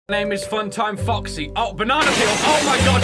Name is Funtime Foxy. Oh, banana peel. Oh my god.